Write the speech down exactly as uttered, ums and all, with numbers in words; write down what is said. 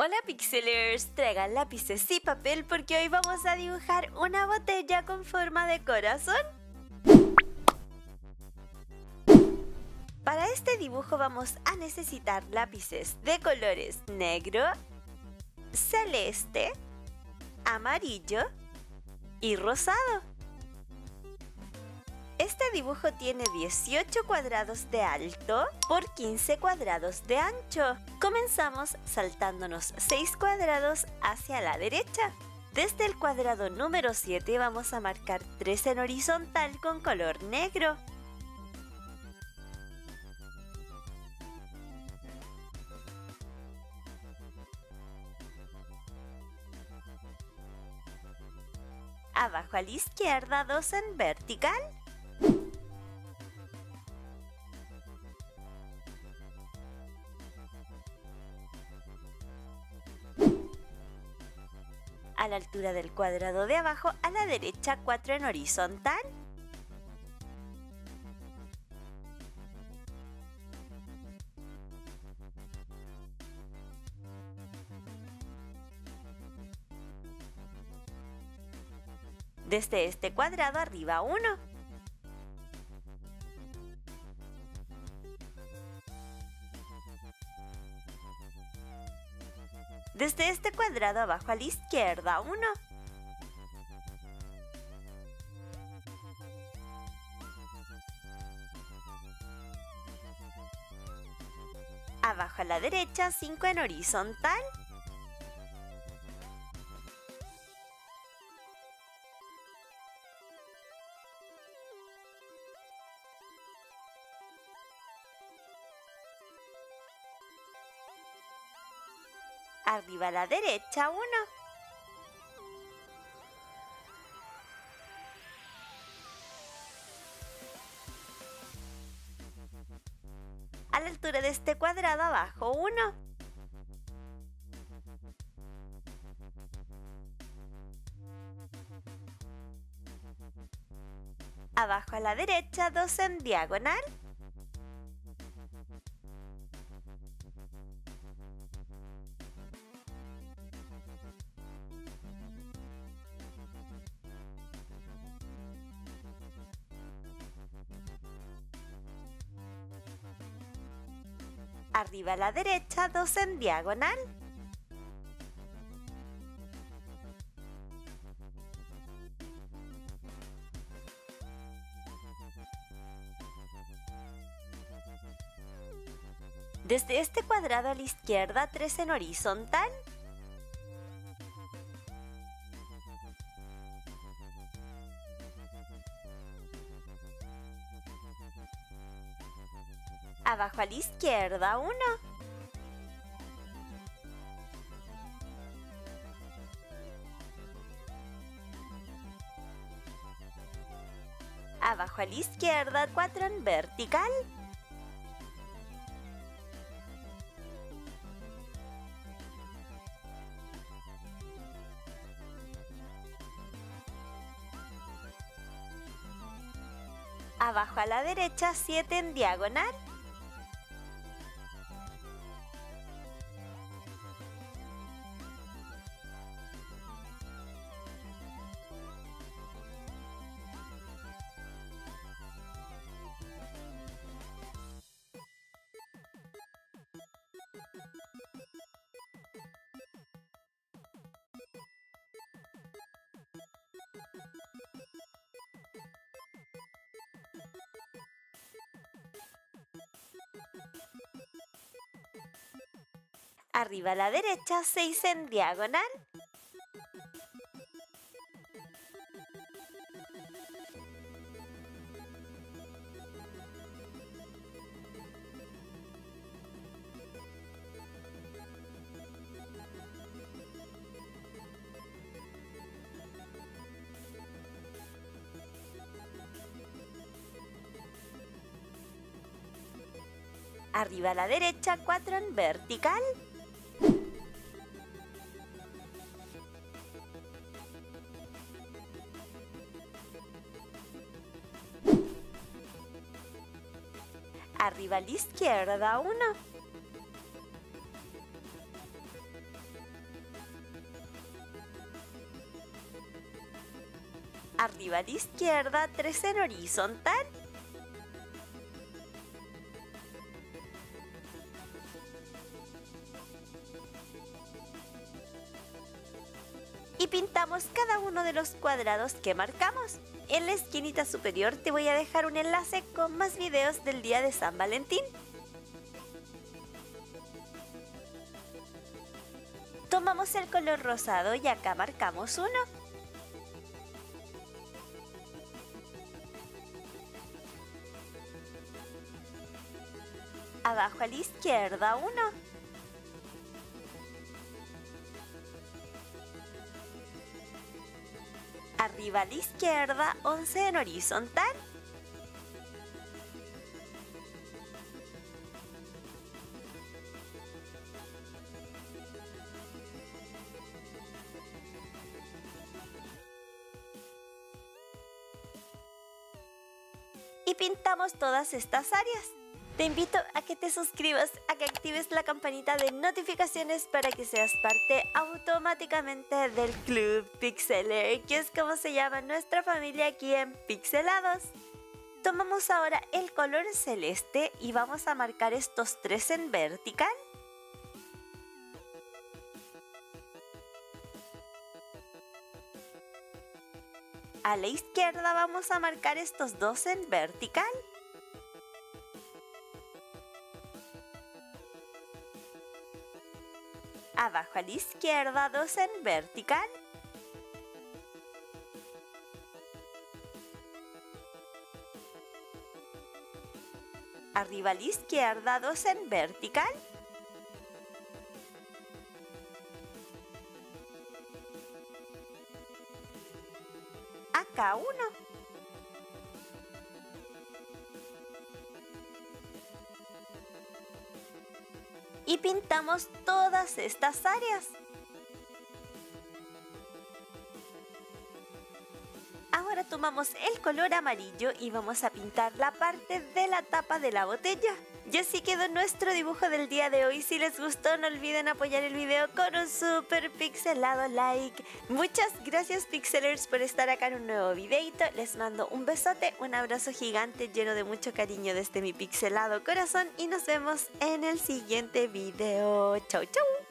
Hola Pixelers, traigan lápices y papel porque hoy vamos a dibujar una botella con forma de corazón. Para este dibujo vamos a necesitar lápices de colores negro, celeste, amarillo y rosado. Este dibujo tiene dieciocho cuadrados de alto por quince cuadrados de ancho. Comenzamos saltándonos seis cuadrados hacia la derecha. Desde el cuadrado número siete vamos a marcar tres en horizontal con color negro. Abajo a la izquierda dos en vertical. A la altura del cuadrado de abajo, a la derecha cuatro en horizontal. Desde este cuadrado arriba uno. Desde este cuadrado abajo a la izquierda uno. Abajo a la derecha cinco en horizontal. Arriba a la derecha uno. A la altura de este cuadrado abajo uno. Abajo a la derecha dos en diagonal. Arriba a la derecha dos en diagonal. Desde este cuadrado a la izquierda tres en horizontal. Abajo a la izquierda uno. Abajo a la izquierda cuatro en vertical. Abajo a la derecha siete en diagonal. Arriba a la derecha seis en diagonal. Arriba a la derecha cuatro en vertical. Arriba a la izquierda uno. Arriba a la izquierda, tres en horizontal. Y pintamos cada uno de los cuadrados que marcamos. En la esquinita superior te voy a dejar un enlace con más videos del día de San Valentín. Tomamos el color rosado y acá marcamos uno. Abajo a la izquierda uno. Arriba a la izquierda, once en horizontal. Y pintamos todas estas áreas. Te invito a que te suscribas, a que actives la campanita de notificaciones para que seas parte automáticamente del Club Pixeler, que es como se llama nuestra familia aquí en Pixelados. Tomamos ahora el color celeste y vamos a marcar estos tres en vertical. A la izquierda vamos a marcar estos dos en vertical. Abajo a la izquierda, dos en vertical. Arriba a la izquierda, dos en vertical. Acá uno. Y pintamos todas estas áreas. Ahora tomamos el color amarillo y vamos a pintar la parte de la tapa de la botella. Y así quedó nuestro dibujo del día de hoy. Si les gustó, no olviden apoyar el video con un super pixelado like. Muchas gracias Pixelers por estar acá en un nuevo videito. Les mando un besote, un abrazo gigante lleno de mucho cariño desde mi pixelado corazón y nos vemos en el siguiente video. Chau chau.